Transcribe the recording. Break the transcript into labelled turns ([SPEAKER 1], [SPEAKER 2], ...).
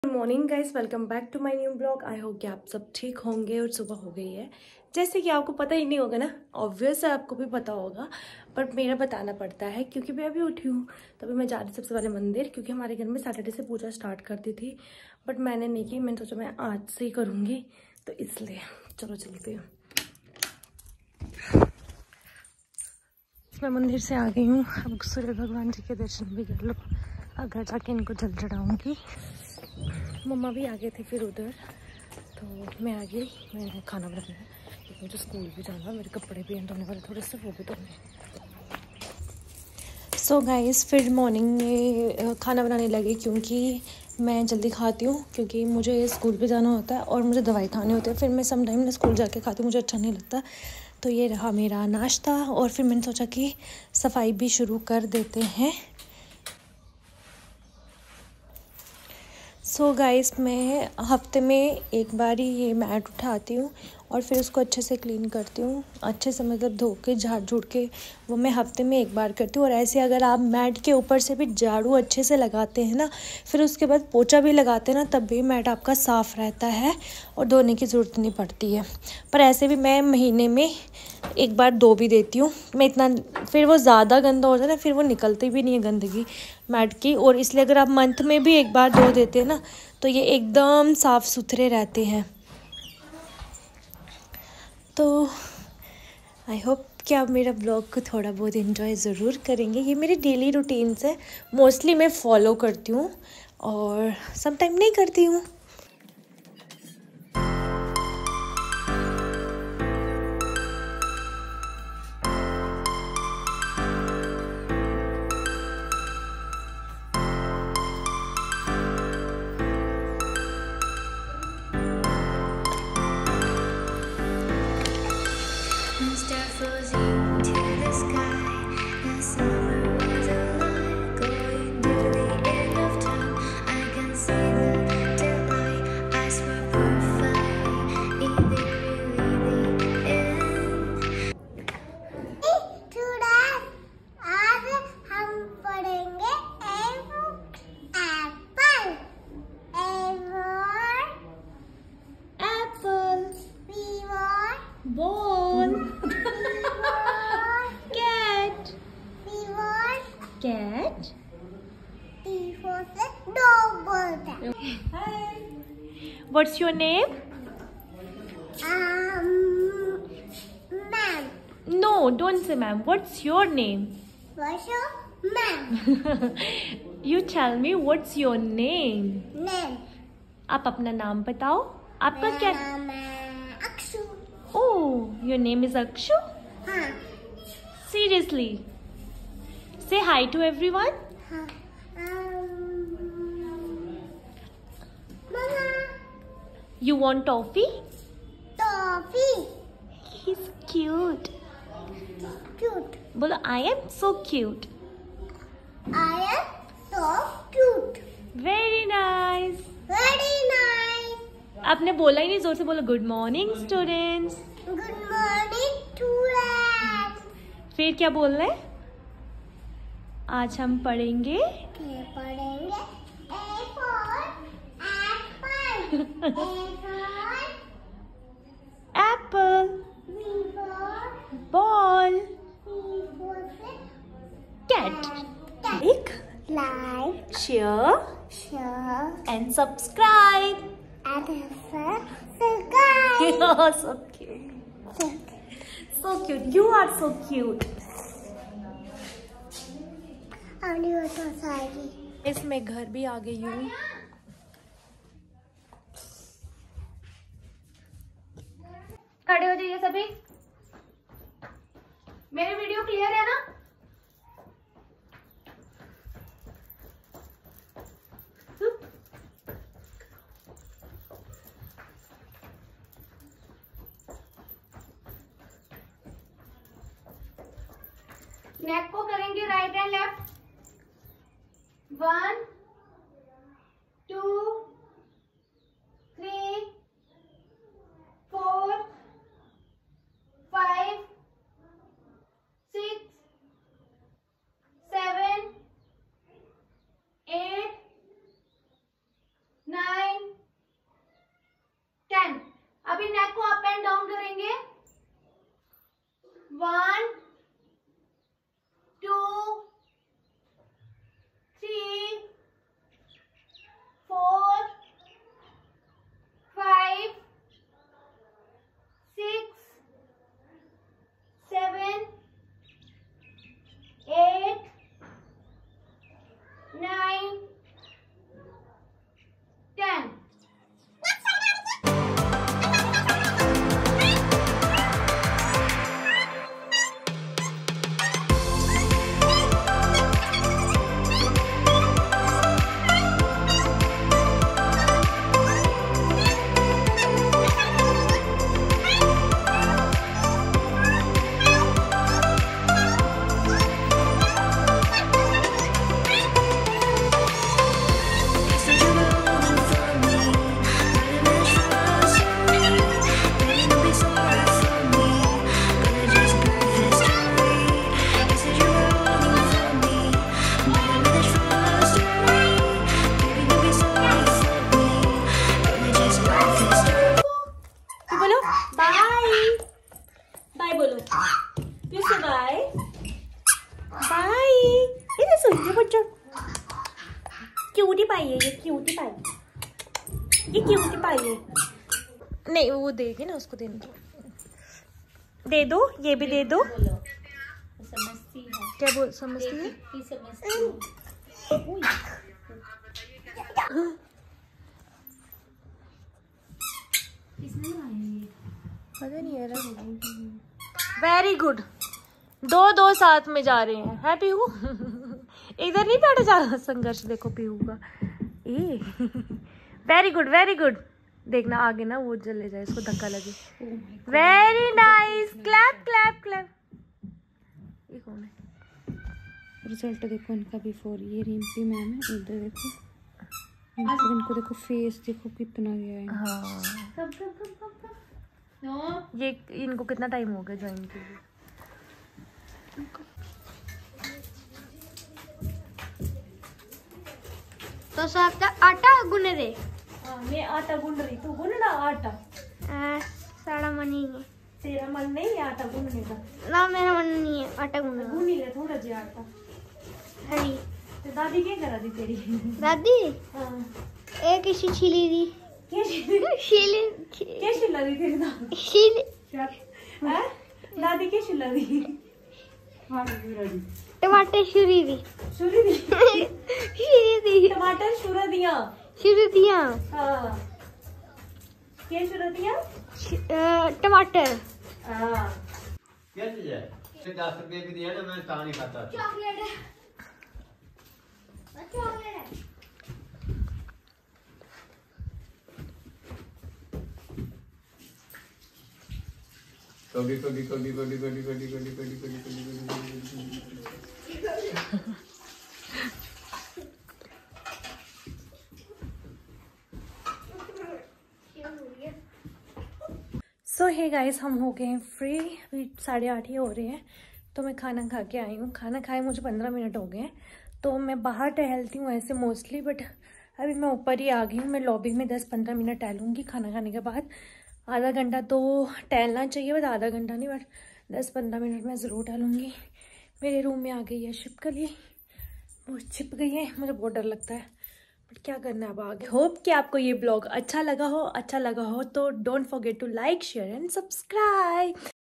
[SPEAKER 1] Good morning guys, welcome back to my new blog. I hope कि आप सब ठीक होंगे और सुबह हो गई है। जैसे कि आपको पता ही नहीं होगा ना, ऑब्वियस है आपको भी पता होगा, बट मेरा बताना पड़ता है क्योंकि मैं अभी उठी हूँ। तभी मैं जा रही सबसे पहले मंदिर, क्योंकि हमारे घर में सैटरडे से पूजा स्टार्ट करती थी, बट मैंने नहीं की। मैंने सोचा मैं आज से ही करूँगी, तो इसलिए चलो चलते हैं। मैं मंदिर से आ गई हूँ। अब सूर्य भगवान जी के दर्शन भी कर लो, अब घर जाके इनको जल चढ़ाऊँगी। मम्मा भी आ गए थे फिर उधर, तो मैं आ गई। मैं खाना बनाना है क्योंकि मुझे स्कूल भी जाना, मेरे कपड़े भी एंड होने वाले थोड़े से, वो भी धोने। सो गाइस, फिर मॉर्निंग में खाना बनाने लगी क्योंकि मैं जल्दी खाती हूँ, क्योंकि मुझे स्कूल भी जाना होता है और मुझे दवाई खानी होती है। फिर मैं सम टाइम ना स्कूल जाके खाती हूँ, मुझे अच्छा नहीं लगता। तो ये रहा मेरा नाश्ता, और फिर मैंने सोचा कि सफाई भी शुरू कर देते हैं। सो गाइस, मैं हफ्ते में एक बार ही ये मैट उठाती हूँ और फिर उसको अच्छे से क्लीन करती हूँ। अच्छे से मतलब धो के झाड़ झूड़ के, वो मैं हफ्ते में एक बार करती हूँ। और ऐसे अगर आप मैट के ऊपर से भी झाड़ू अच्छे से लगाते हैं ना, फिर उसके बाद पोछा भी लगाते हैं ना, तब भी मैट आपका साफ़ रहता है और धोने की ज़रूरत नहीं पड़ती है। पर ऐसे भी मैं महीने में एक बार धो भी देती हूँ। मैं इतना, फिर वो ज़्यादा गंदा हो जाता है ना, फिर वो निकलती भी नहीं है गंदगी मैट की। और इसलिए अगर आप मंथ में भी एक बार धो देते हैं ना, तो ये एकदम साफ़ सुथरे रहते हैं। तो आई होप कि आप मेरा ब्लॉग को थोड़ा बहुत इन्जॉय ज़रूर करेंगे। ये मेरे डेली रूटीन्स है, मोस्टली मैं फॉलो करती हूँ और सम टाइम नहीं करती हूँ। Ball. Cat. Cat. Hi. What's your name?
[SPEAKER 2] Ma'am.
[SPEAKER 1] No, don't say ma'am. What's your name?
[SPEAKER 2] What's your ma'am?
[SPEAKER 1] You tell me what's your name?
[SPEAKER 2] Name.
[SPEAKER 1] आप अपना नाम बताओ। आपका क्या?
[SPEAKER 2] मेरा नाम है Akshu.
[SPEAKER 1] Oh, your name is Akshu?
[SPEAKER 2] हाँ।
[SPEAKER 1] Seriously? Say hi to everyone.
[SPEAKER 2] हाँ। Mama.
[SPEAKER 1] You want toffee?
[SPEAKER 2] Toffee.
[SPEAKER 1] He's cute.
[SPEAKER 2] Cute.
[SPEAKER 1] बोलो I am so cute.
[SPEAKER 2] I am so cute.
[SPEAKER 1] Very nice.
[SPEAKER 2] Very nice.
[SPEAKER 1] आपने बोला ही नहीं, जोर से बोलो good morning students.
[SPEAKER 2] Good morning, students.
[SPEAKER 1] फिर क्या बोल रहे हैं? आज हम पढ़ेंगे
[SPEAKER 2] क्या पढ़ेंगे? A for apple. A for
[SPEAKER 1] apple,
[SPEAKER 2] B for
[SPEAKER 1] ball,
[SPEAKER 2] C for
[SPEAKER 1] cat.
[SPEAKER 2] cat. Like,
[SPEAKER 1] share
[SPEAKER 2] share,
[SPEAKER 1] and subscribe.
[SPEAKER 2] and subscribe.
[SPEAKER 1] So cute. So cute. You are so cute.
[SPEAKER 2] अगली बार तो सारी।
[SPEAKER 1] इसमें घर भी आ गई हूँ। खड़े हो जाइए सभी। मेरे वीडियो क्लियर है ना? नेक को करेंगे राइट एंड लेफ्ट। 1 2 3 4 5 6 7 8 9 ये क्यों के पाई है? नहीं वो देगी ना, उसको देने दो। दे दो, ये भी दे दो।
[SPEAKER 3] समझती है
[SPEAKER 1] क्या बोल समझती है? पता नहीं यार। वेरी गुड, दो साथ में जा रहे हैं। है पीहू? इधर नहीं बैठा जा रहा। संघर्ष देखो पीहू का। A very good very good. देखना आगे ना वो चले जाए, इसको धक्का लगे। Very nice, clap clap clap. ये कौन है?
[SPEAKER 3] रिजल्ट देखो इनका बिफोर। ये रिम्पी मैम है, इधर देखो इनको देखो, फेस देखो कितना गया है।
[SPEAKER 1] हाँ ये इनको कितना टाइम हो गया ज्वाइन के लिए?
[SPEAKER 2] तो सब आटा गुने दे।
[SPEAKER 1] मैं आटा गूंद रही, तू गूंदना आटा।
[SPEAKER 2] सारा मन नहीं है।
[SPEAKER 1] तेरा मन नहीं है आटा गूंदने का?
[SPEAKER 2] ना मेरा मन नहीं है आटा गुनने का।
[SPEAKER 1] गूंदी ले थोड़ा जी आटा।
[SPEAKER 2] हरी
[SPEAKER 1] तो दादी क्या करा दी तेरी?
[SPEAKER 2] दादी
[SPEAKER 1] हाँ
[SPEAKER 2] एक इसी छिली दी।
[SPEAKER 1] क्या शिला दी तेरी दादी? हैं? दादी क्या शिला दी?
[SPEAKER 2] टमाटर शुरी दी।
[SPEAKER 1] शुरू दी?
[SPEAKER 2] शुरी दी।
[SPEAKER 1] टमाटर शुरू दिया।
[SPEAKER 2] शुरू दिया।
[SPEAKER 1] हाँ क्या शुरू दिया?
[SPEAKER 2] टमाटर।
[SPEAKER 1] हाँ
[SPEAKER 4] क्या चीज है? 10 रुपए की दिया ना, मैं कहा नहीं खाता।
[SPEAKER 2] चॉकलेट है। चॉकलेट है।
[SPEAKER 4] कभी कभी कभी कभी कभी कभी कभी कभी कभी कभी
[SPEAKER 1] सो हे गाइस, हम हो गए हैं फ्री। अभी 8:30 ही हो रहे हैं। तो मैं खाना खा के आई हूँ। खाना खाए मुझे 15 मिनट हो गए हैं। तो मैं बाहर टहलती हूँ ऐसे मोस्टली, बट अभी मैं ऊपर ही आ गई हूँ। मैं लॉबी में 10-15 मिनट टहलूँगी खाना खाने के बाद। आधा घंटा तो टहलना चाहिए, बट आधा घंटा नहीं, बट 10-15 मिनट मैं ज़रूर टहलूँगी। मेरे रूम में आ गई है छिपकली, वो छिप गई है। मुझे बहुत डर लगता है, बट क्या करना है अब आगे। होप कि आपको ये ब्लॉग अच्छा लगा हो तो don't forget to like, share and subscribe.